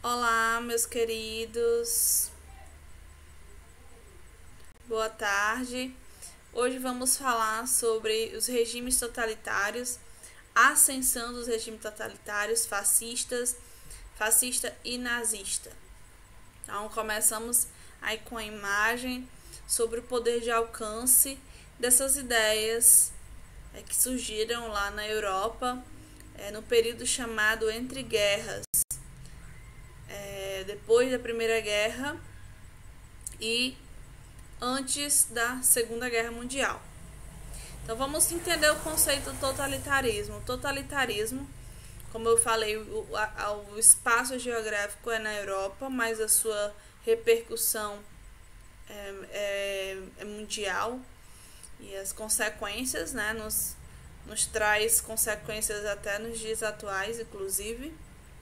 Olá, meus queridos. Boa tarde. Hoje vamos falar sobre os regimes totalitários, a ascensão dos regimes totalitários fascista e nazista. Então, começamos aí com a imagem sobre o poder de alcance dessas ideias que surgiram lá na Europa no período chamado Entre Guerras. Depois da Primeira Guerra e antes da Segunda Guerra Mundial. Então vamos entender o conceito do totalitarismo. O totalitarismo, como eu falei, o espaço geográfico é na Europa, mas a sua repercussão é mundial e as consequências, né, nos traz consequências até nos dias atuais, inclusive.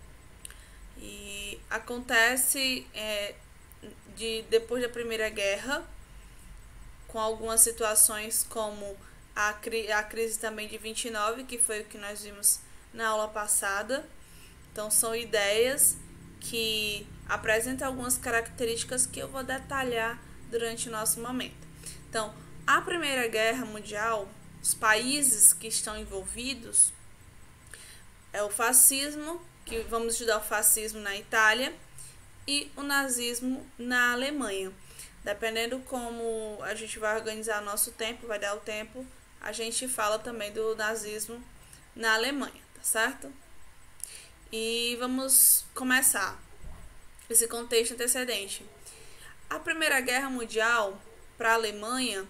E acontece depois da Primeira Guerra, com algumas situações como a crise também de 29, que foi o que nós vimos na aula passada. Então são ideias que apresentam algumas características que eu vou detalhar durante o nosso momento. Então, a Primeira Guerra Mundial, os países que estão envolvidos é o fascismo, que vamos estudar o fascismo na Itália, e o nazismo na Alemanha. Dependendo como a gente vai organizar nosso tempo, vai dar o tempo, a gente fala também do nazismo na Alemanha, tá certo? E vamos começar esse contexto antecedente. A Primeira Guerra Mundial, para a Alemanha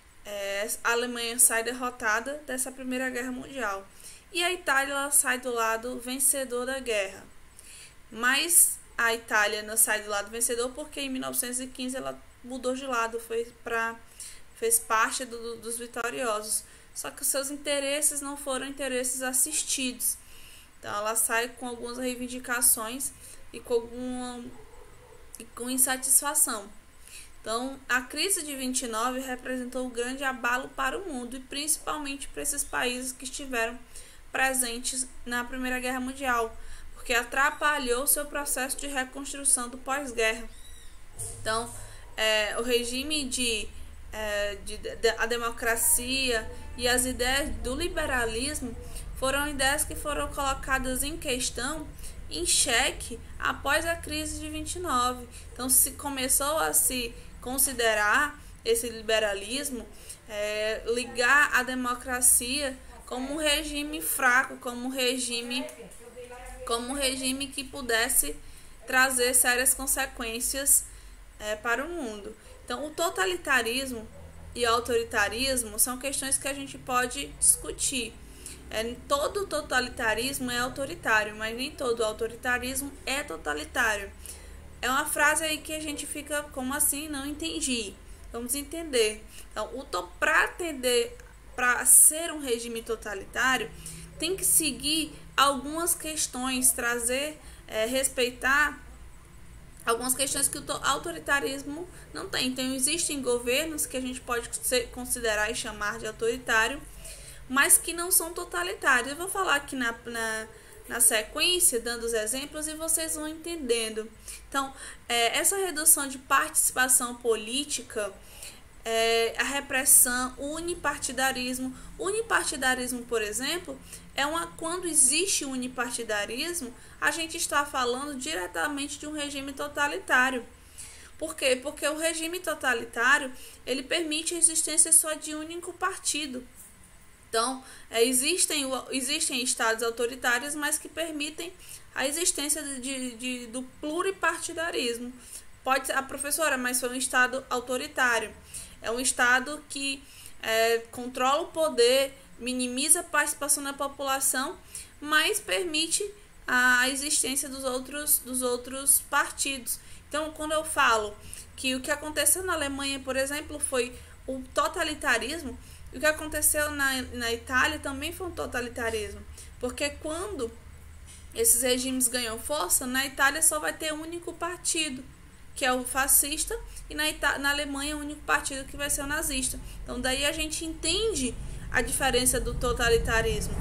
sai derrotada dessa Primeira Guerra Mundial. E a Itália ela sai do lado vencedor da guerra. Mas a Itália não sai do lado vencedor porque em 1915 ela mudou de lado, fez parte dos vitoriosos. Só que os seus interesses não foram interesses assistidos. Então ela sai com algumas reivindicações e com insatisfação. Então a crise de 29 representou um grande abalo para o mundo e principalmente para esses países que estiveram presentes na Primeira Guerra Mundial, porque atrapalhou seu processo de reconstrução do pós-guerra. Então, o regime a democracia e as ideias do liberalismo foram ideias que foram colocadas em questão, em xeque, após a crise de 29. Então, se começou a se considerar esse liberalismo, ligar a democracia como um regime fraco, como um regime que pudesse trazer sérias consequências para o mundo. Então, o totalitarismo e o autoritarismo são questões que a gente pode discutir. Todo totalitarismo é autoritário, mas nem todo autoritarismo é totalitário. É uma frase aí que a gente fica, como assim? Não entendi. Vamos entender. Então, para ser um regime totalitário, tem que seguir algumas questões, respeitar algumas questões que o autoritarismo não tem. Então, existem governos que a gente pode considerar e chamar de autoritário, mas que não são totalitários. Eu vou falar aqui na sequência, dando os exemplos, e vocês vão entendendo. Então, essa redução de participação política, a repressão, o unipartidarismo. O unipartidarismo, por exemplo, quando existe unipartidarismo, a gente está falando diretamente de um regime totalitário. Por quê? Porque o regime totalitário, ele permite a existência só de um único partido. Então, existem estados autoritários, mas que permitem a existência do pluripartidarismo. Pode ser, professora, mas foi um estado autoritário. É um estado que controla o poder, minimiza a participação da população, mas permite a existência dos outros partidos. Então, quando eu falo que o que aconteceu na Alemanha, por exemplo, foi o totalitarismo, o que aconteceu na Itália também foi um totalitarismo. Porque quando esses regimes ganham força, na Itália só vai ter um único partido, que é o fascista, e na Alemanha o único partido que vai ser o nazista. Então daí a gente entende a diferença do totalitarismo.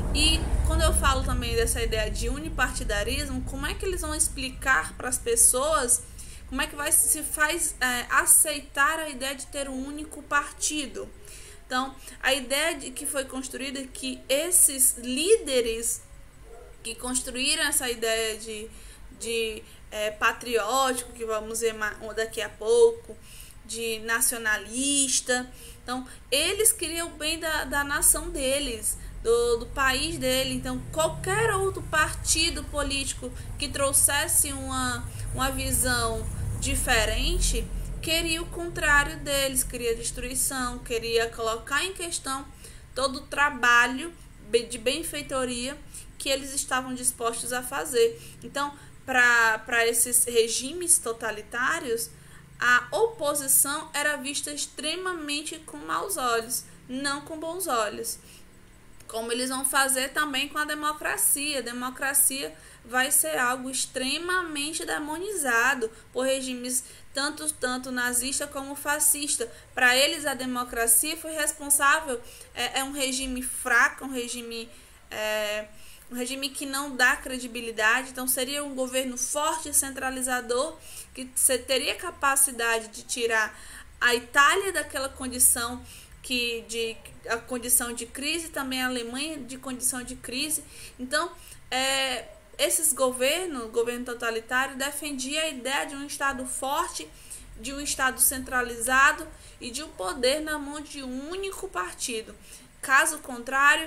E quando eu falo também dessa ideia de unipartidarismo, como é que eles vão explicar para as pessoas, como é que se faz aceitar a ideia de ter um único partido? Então, a ideia que foi construída é que esses líderes que construíram essa ideia de patriótico, que vamos ver daqui a pouco, de nacionalista, então eles queriam o bem da nação deles, do país dele. Então qualquer outro partido político que trouxesse uma visão diferente queria o contrário deles, queria destruição, queria colocar em questão todo o trabalho de benfeitoria que eles estavam dispostos a fazer. Então, para esses regimes totalitários, a oposição era vista extremamente com maus olhos, não com bons olhos. Como eles vão fazer também com a democracia. A democracia vai ser algo extremamente demonizado por regimes tanto nazista como fascista. Para eles, a democracia foi responsável, é um regime fraco, um regime que não dá credibilidade. Então seria um governo forte e centralizador que teria capacidade de tirar a Itália daquela condição a condição de crise, também a Alemanha de condição de crise. Então esses governo totalitário defendia a ideia de um Estado forte, de um Estado centralizado e de um poder na mão de um único partido. Caso contrário,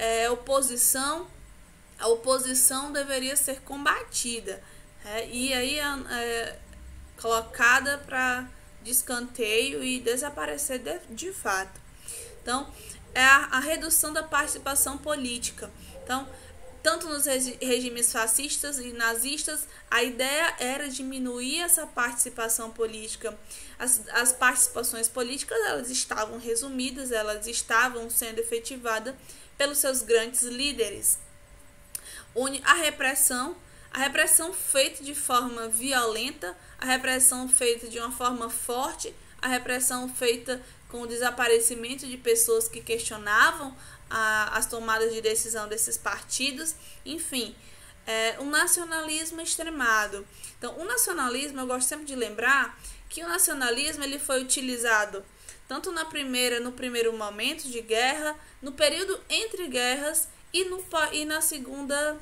a oposição deveria ser combatida, e aí colocada para descanteio e desaparecer de fato. Então, é a redução da participação política. Então, tanto nos regimes fascistas e nazistas, a ideia era diminuir essa participação política. As participações políticas, elas estavam resumidas, elas estavam sendo efetivadas pelos seus grandes líderes. A repressão feita de forma violenta, a repressão feita de uma forma forte, a repressão feita com o desaparecimento de pessoas que questionavam as tomadas de decisão desses partidos. Enfim, um nacionalismo extremado. Então, o nacionalismo, eu gosto sempre de lembrar que o nacionalismo ele foi utilizado tanto no primeiro momento de guerra, no período entre guerras e na segunda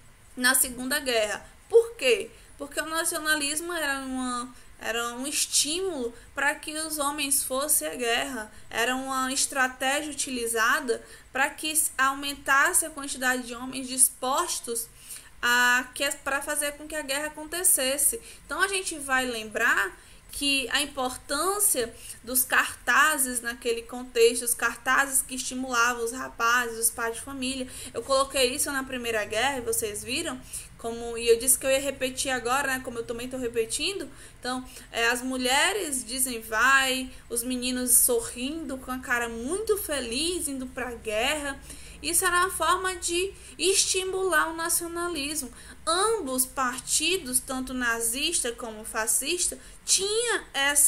guerra. Por quê? Porque o nacionalismo era um estímulo para que os homens fossem à guerra, era uma estratégia utilizada para que aumentasse a quantidade de homens dispostos para fazer com que a guerra acontecesse. Então a gente vai lembrar que a importância dos cartazes naquele contexto, os cartazes que estimulavam os rapazes, os pais de família. Eu coloquei isso na Primeira Guerra e vocês viram, e eu disse que eu ia repetir agora, né, como eu também estou repetindo. Então, as mulheres dizem vai, os meninos sorrindo com a cara muito feliz, indo para a guerra. Isso era uma forma de estimular o nacionalismo. Ambos partidos, tanto nazista como fascista, tinham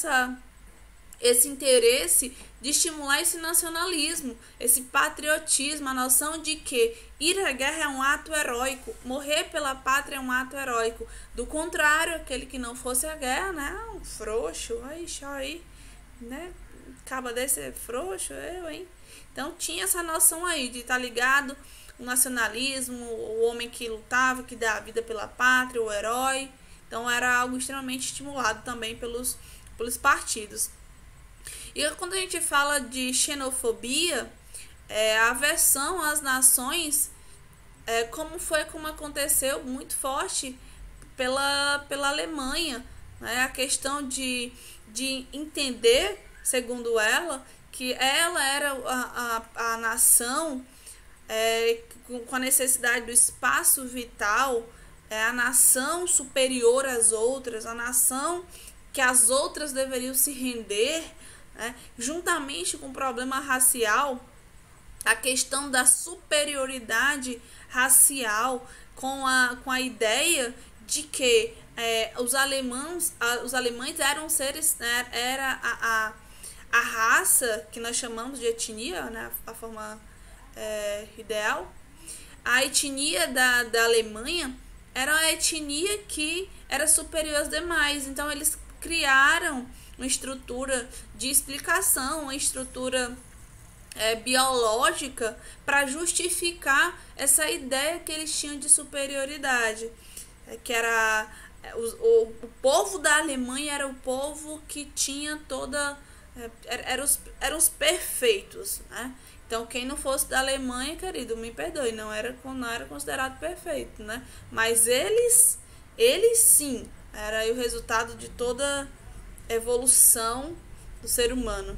esse interesse de estimular esse nacionalismo, esse patriotismo, a noção de que ir à guerra é um ato heróico, morrer pela pátria é um ato heróico. Do contrário, aquele que não fosse à guerra, né, um frouxo, aí, né, acaba de ser frouxo, hein? Então tinha essa noção aí de estar ligado o nacionalismo, o homem que lutava, que dá a vida pela pátria, o herói. Então era algo extremamente estimulado também pelos partidos. E quando a gente fala de xenofobia, a aversão às nações, como aconteceu muito forte pela Alemanha, né? A questão de entender, segundo ela, que ela era a nação com a necessidade do espaço vital, a nação superior às outras, a nação que as outras deveriam se render, juntamente com o problema racial, a questão da superioridade racial, com a ideia de que os alemães eram seres, era a raça que nós chamamos de etnia, né, a forma ideal, a etnia da Alemanha era uma etnia que era superior às demais. Então eles criaram uma estrutura de explicação, uma estrutura biológica para justificar essa ideia que eles tinham de superioridade, que era o povo da Alemanha era o povo que tinha toda eram os perfeitos, né? Então quem não fosse da Alemanha, querido, me perdoe, não era considerado perfeito, né? Mas eles sim, era o resultado de toda evolução do ser humano.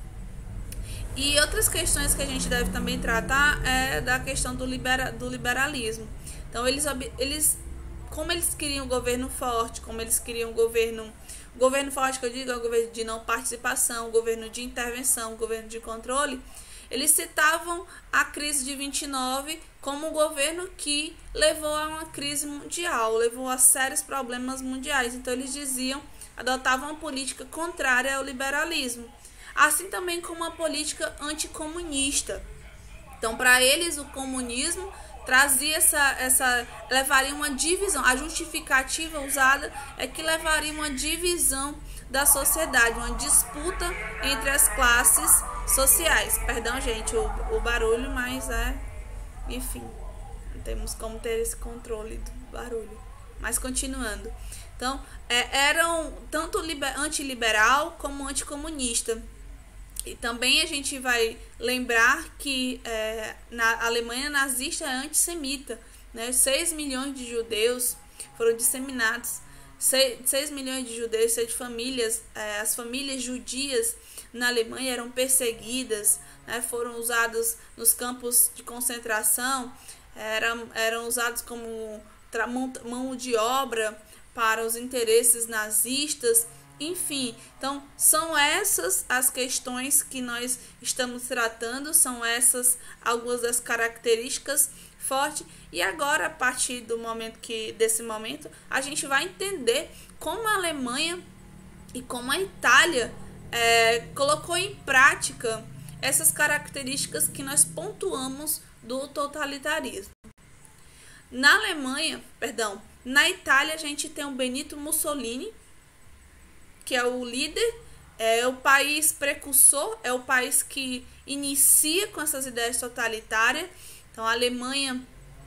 E outras questões que a gente deve também tratar é da questão do liberalismo. Então eles como eles queriam um governo forte, como eles queriam um governo forte que eu digo é um governo de não participação, um governo de intervenção, um governo de controle, eles citavam a crise de 29 como um governo que levou a uma crise mundial, levou a sérios problemas mundiais. Então eles adotavam uma política contrária ao liberalismo, assim também como uma política anticomunista. Então para eles o comunismo trazia levaria uma divisão, a justificativa usada é que levaria uma divisão da sociedade, uma disputa entre as classes sociais. Perdão, gente, o barulho, mas enfim, não temos como ter esse controle do barulho. Mas continuando. Então, eram tanto antiliberal como anticomunista. E também a gente vai lembrar que na Alemanha nazista é antissemita, né? 6 milhões de judeus foram disseminados, 6 milhões de judeus, 6 famílias, as famílias judias na Alemanha eram perseguidas, né? Foram usados nos campos de concentração, eram usados como mão de obra para os interesses nazistas. Enfim, então são essas as questões que nós estamos tratando, são essas algumas das características fortes. E agora, a partir desse momento, a gente vai entender como a Alemanha e como a Itália colocou em prática essas características que nós pontuamos do totalitarismo. Na Itália a gente tem o Benito Mussolini, que é o líder, é o país precursor, é o país que inicia com essas ideias totalitárias. Então a Alemanha,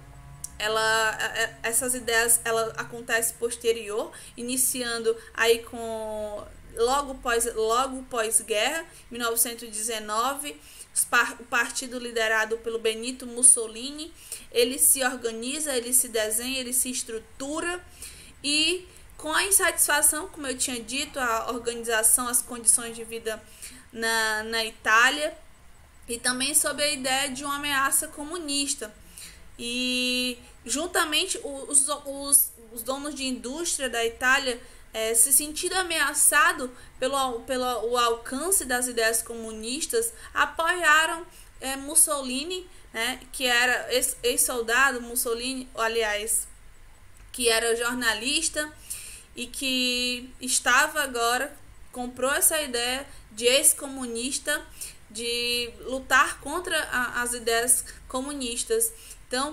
essas ideias acontecem posterior, iniciando aí com logo pós-guerra, 1919, o partido liderado pelo Benito Mussolini, ele se organiza, ele se desenha, ele se estrutura e com a insatisfação, como eu tinha dito, a organização, as condições de vida na Itália e também sob a ideia de uma ameaça comunista. E juntamente os donos de indústria da Itália se sentindo ameaçado pelo alcance das ideias comunistas, apoiaram Mussolini, né, que era ex-soldado, Mussolini, aliás, que era jornalista e que comprou essa ideia de ex-comunista, de lutar contra as ideias comunistas. Então,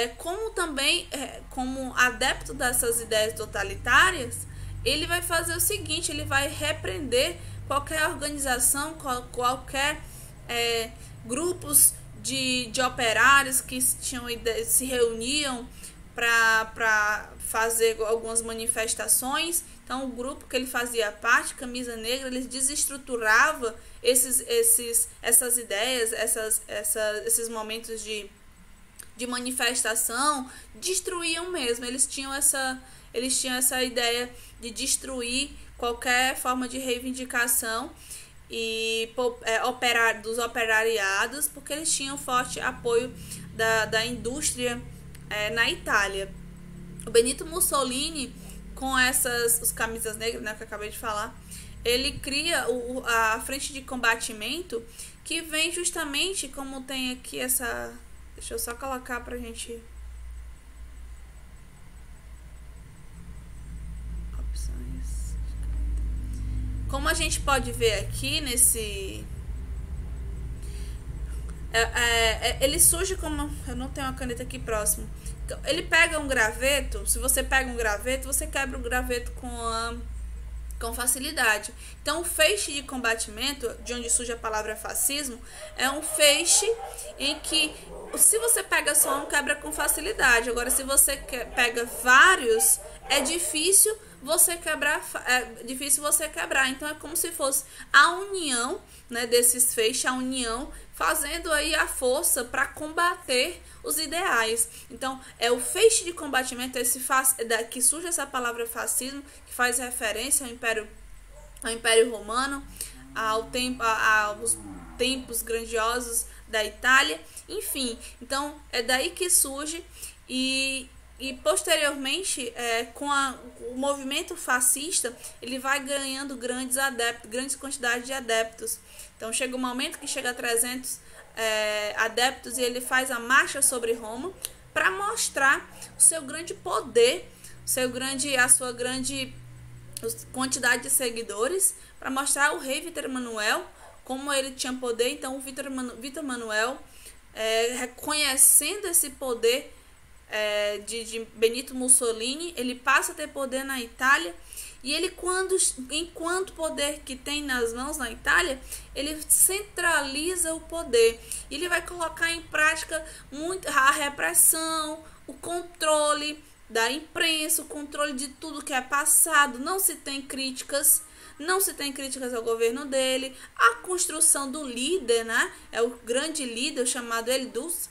como adepto dessas ideias totalitárias, ele vai fazer o seguinte, ele vai repreender qualquer organização, qualquer grupos de operários que se reuniam para fazer algumas manifestações. Então o grupo que ele fazia parte, Camisa Negra, eles desestruturava essas ideias, esses momentos de manifestação, destruíam mesmo. Eles tinham essa ideia de destruir qualquer forma de reivindicação e dos operariados, porque eles tinham forte apoio da indústria na Itália. O Benito Mussolini, com os camisas negras, né, que eu acabei de falar, ele cria a frente de combatimento, que vem justamente como tem aqui essa... Deixa eu só colocar pra gente... Opções. Como a gente pode ver aqui Ele surge como... Eu não tenho uma caneta aqui próximo. Ele pega um graveto. Se você pega um graveto, você quebra o graveto com facilidade. Então, o feixe de combatimento, de onde surge a palavra fascismo, é um feixe em que, se você pega só um, quebra com facilidade. Agora, se você pega vários, é difícil você quebrar. Então, é como se fosse a união, né, desses feixes, a união fazendo aí a força para combater os ideais. Então, é o feixe de combatimento, que surge essa palavra fascismo, que faz referência ao Império Romano, aos tempos grandiosos da Itália, enfim. Então, é daí que surge e posteriormente, com o movimento fascista, ele vai ganhando grandes quantidades de adeptos. Então, chega um momento que chega a 300 adeptos e ele faz a marcha sobre Roma para mostrar o seu grande poder, a sua grande quantidade de seguidores, para mostrar o rei Vítor Emanuel como ele tinha poder. Então, o Vítor Emanuel, reconhecendo esse poder de Benito Mussolini, ele passa a ter poder na Itália. E ele, enquanto poder que tem nas mãos na Itália, ele centraliza o poder. Ele vai colocar em prática muito a repressão, o controle da imprensa, o controle de tudo que é passado. Não se tem críticas ao governo dele. A construção do líder, né? É o grande líder chamado Eldus.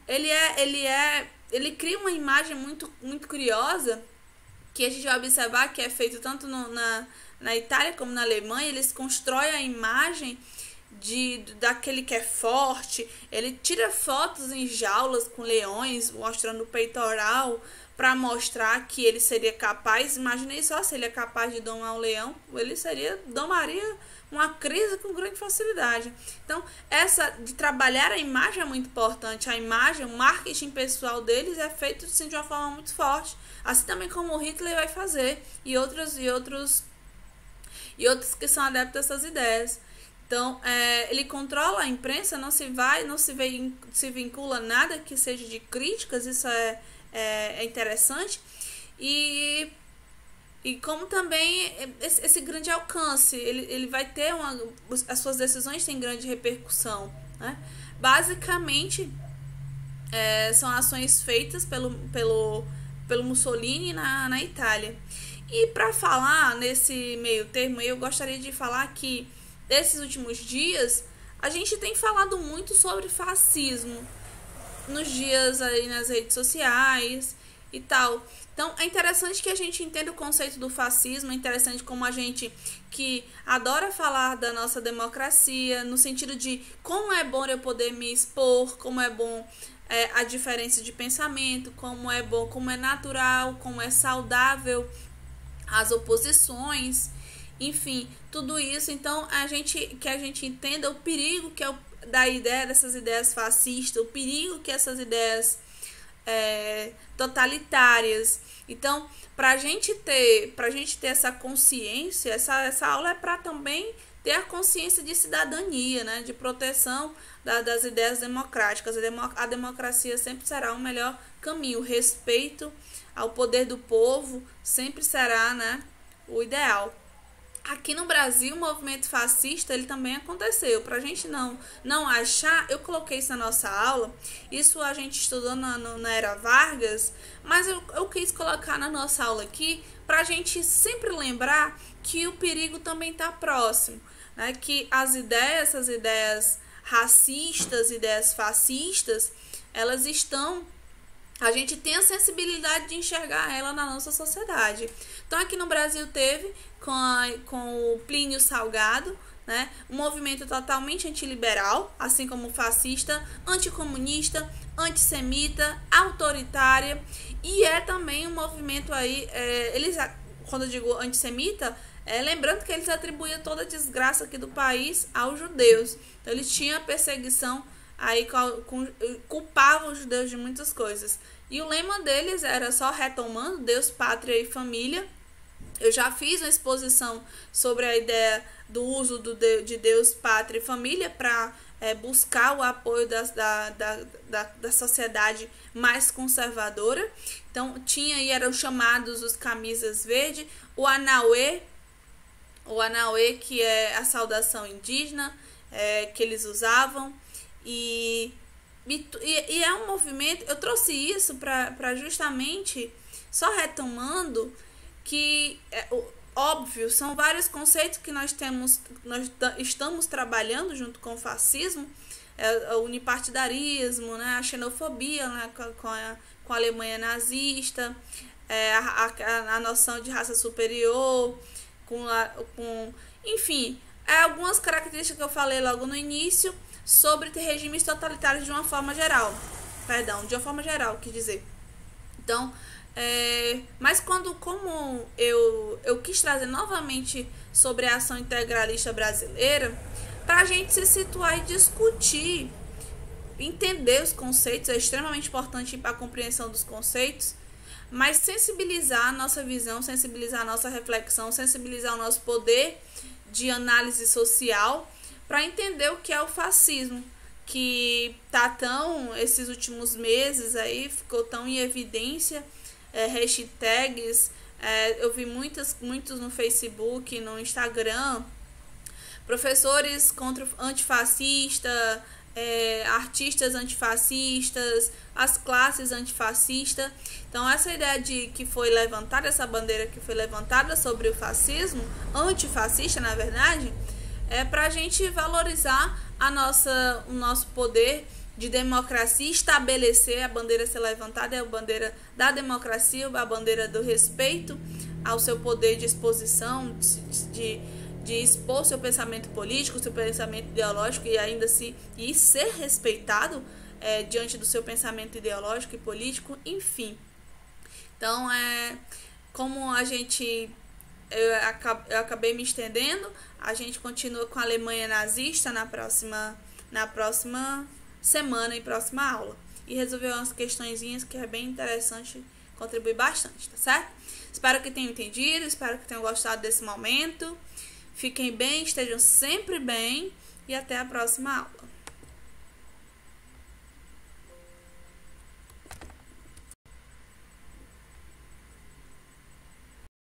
Ele cria uma imagem muito, muito curiosa, que a gente vai observar que é feito tanto na Itália como na Alemanha. Eles constroem a imagem daquele que é forte. Ele tira fotos em jaulas com leões, mostrando o peitoral, para mostrar que ele seria capaz. Imaginei só, se ele é capaz de domar um leão, ele domaria uma crise com grande facilidade. Então, essa de trabalhar a imagem é muito importante. A imagem, o marketing pessoal deles é feito assim, de uma forma muito forte. Assim também como o Hitler vai fazer, e outros que são adeptos a essas ideias. Então, ele controla a imprensa, não se vincula nada que seja de críticas. Isso é interessante. E como também esse grande alcance, ele vai ter as suas decisões têm grande repercussão, né? Basicamente, são ações feitas pelo Mussolini na Itália. E para falar nesse meio termo, eu gostaria de falar que nesses últimos dias a gente tem falado muito sobre fascismo nos dias aí nas redes sociais e tal. Então, é interessante que a gente entenda o conceito do fascismo. É interessante como a gente que adora falar da nossa democracia, no sentido de como é bom eu poder me expor, como é bom a diferença de pensamento, como é bom, como é natural, como é saudável as oposições, enfim, tudo isso. Então, que a gente entenda o perigo que é da ideia dessas ideias fascistas, o perigo que essas ideias totalitárias. Então, pra gente ter essa consciência, essa aula é para também ter a consciência de cidadania, né, de proteção das ideias democráticas. A democracia sempre será o melhor caminho. O respeito ao poder do povo sempre será, né, o ideal. Aqui no Brasil, o movimento fascista, ele também aconteceu. Pra gente não achar, eu coloquei isso na nossa aula, isso a gente estudou na Era Vargas, mas eu quis colocar na nossa aula aqui pra gente sempre lembrar que o perigo também tá próximo, né? Que essas ideias racistas, ideias fascistas, elas estão... A gente tem a sensibilidade de enxergar ela na nossa sociedade. Então, aqui no Brasil teve, com o Plínio Salgado, né, um movimento totalmente antiliberal, assim como fascista, anticomunista, antissemita, autoritária, e é também um movimento aí, quando eu digo antissemita, lembrando que eles atribuíam toda a desgraça aqui do país aos judeus. Então, eles tinham a perseguição, aí culpavam os judeus de muitas coisas. E o lema deles era, só retomando, Deus, Pátria e Família. Eu já fiz uma exposição sobre a ideia do uso de Deus, Pátria e Família para buscar o apoio da sociedade mais conservadora. Então, tinha aí, eram chamados os camisas verde, o Anauê, que é a saudação indígena, que eles usavam, e é um movimento. Eu trouxe isso para justamente, só retomando, que óbvio, são vários conceitos que nós estamos trabalhando junto com o fascismo, o unipartidarismo, né, a xenofobia, né, com a Alemanha nazista, a noção de raça superior, enfim, algumas características que eu falei logo no início sobre regimes totalitários de uma forma geral. Quer dizer. Então, mas como eu quis trazer novamente sobre a ação integralista brasileira, para a gente se situar e discutir, entender os conceitos, é extremamente importante para a compreensão dos conceitos, mas sensibilizar a nossa visão, sensibilizar a nossa reflexão, sensibilizar o nosso poder de análise social, para entender o que é o fascismo, que esses últimos meses aí, ficou tão em evidência, hashtags, eu vi muitos no Facebook, no Instagram, professores contra antifascista, artistas antifascistas, as classes antifascistas. Então, essa ideia que foi levantada, essa bandeira que foi levantada sobre o fascismo, antifascista, na verdade, é para a gente valorizar o nosso poder de democracia, estabelecer a bandeira ser levantada, é a bandeira da democracia, a bandeira do respeito ao seu poder de exposição, de expor seu pensamento político, seu pensamento ideológico e ser respeitado diante do seu pensamento ideológico e político, enfim. Então, como eu acabei me estendendo, a gente continua com a Alemanha nazista na próxima semana e próxima aula. E resolver umas questõezinhas que é bem interessante, contribui bastante, tá certo? Espero que tenham entendido, espero que tenham gostado desse momento. Fiquem bem, estejam sempre bem e até a próxima aula.